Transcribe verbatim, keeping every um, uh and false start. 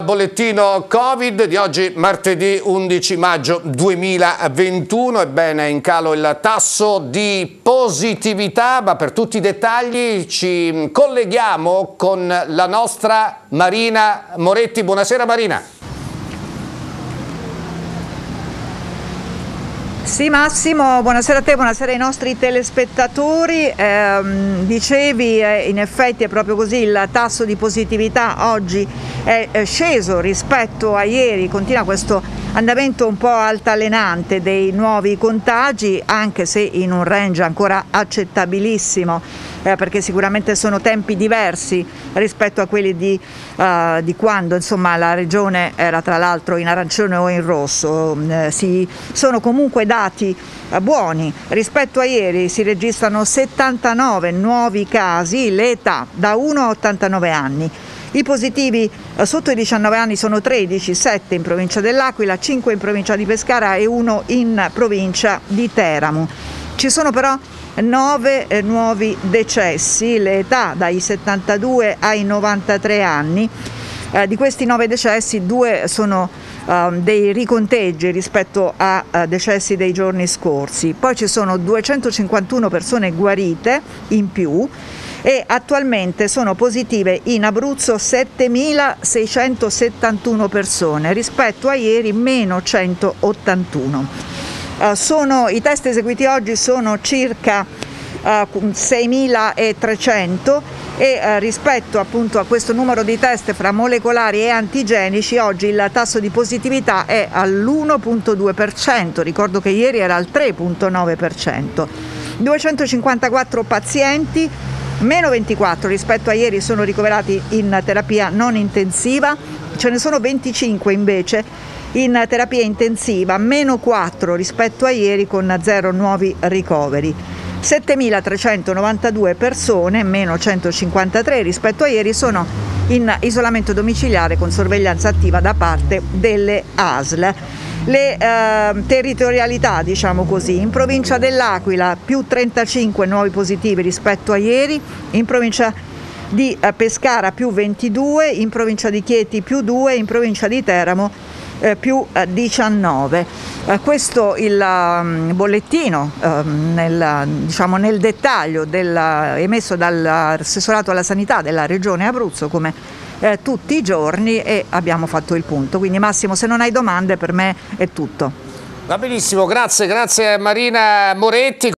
Bollettino Covid di oggi, martedì undici maggio duemilaventuno. Ebbene, in calo il tasso di positività, ma per tutti i dettagli ci colleghiamo con la nostra Marina Moretti. Buonasera Marina. Sì Massimo, buonasera a te, buonasera ai nostri telespettatori. Eh, dicevi, eh, in effetti è proprio così, il tasso di positività oggi è sceso rispetto a ieri, continua questo andamento un po' altalenante dei nuovi contagi, anche se in un range ancora accettabilissimo, eh, perché sicuramente sono tempi diversi rispetto a quelli di, uh, di quando insomma la regione era tra l'altro in arancione o in rosso. Eh, si, sono comunque dati uh, buoni. Rispetto a ieri si registrano settantanove nuovi casi, l'età da uno a ottantanove anni. I positivi eh, sotto i diciannove anni sono tredici, sette in provincia dell'Aquila, cinque in provincia di Pescara e uno in provincia di Teramo. Ci sono però nove eh, nuovi decessi, l'età dai settantadue ai novantatré anni. Eh, di questi nove decessi, due sono eh, dei riconteggi rispetto a eh, decessi dei giorni scorsi. Poi ci sono duecentocinquantuno persone guarite in più e attualmente sono positive in Abruzzo settemilaseicentosettantuno persone, rispetto a ieri meno centottantuno. Uh, sono, i test eseguiti oggi sono circa uh, seimilatrecento e uh, rispetto appunto a questo numero di test fra molecolari e antigenici oggi il tasso di positività è all'uno virgola due per cento, ricordo che ieri era al tre virgola nove per cento. duecentocinquantaquattro pazienti, meno ventiquattro rispetto a ieri, sono ricoverati in terapia non intensiva, ce ne sono venticinque invece in terapia intensiva, meno quattro rispetto a ieri con zero nuovi ricoveri. settemilatrecentonovantadue persone, meno centocinquantatré rispetto a ieri, sono in isolamento domiciliare con sorveglianza attiva da parte delle A S L. Le eh, territorialità, diciamo così: in provincia dell'Aquila più trentacinque nuovi positivi rispetto a ieri, in provincia di eh, Pescara più ventidue, in provincia di Chieti più due, in provincia di Teramo eh, più eh, diciannove. Eh, questo il um, bollettino eh, nel, diciamo, nel dettaglio del, emesso dall'assessorato alla sanità della regione Abruzzo, come Eh, tutti i giorni, e abbiamo fatto il punto. Quindi Massimo, se non hai domande per me è tutto. Va benissimo, grazie, grazie Marina Moretti.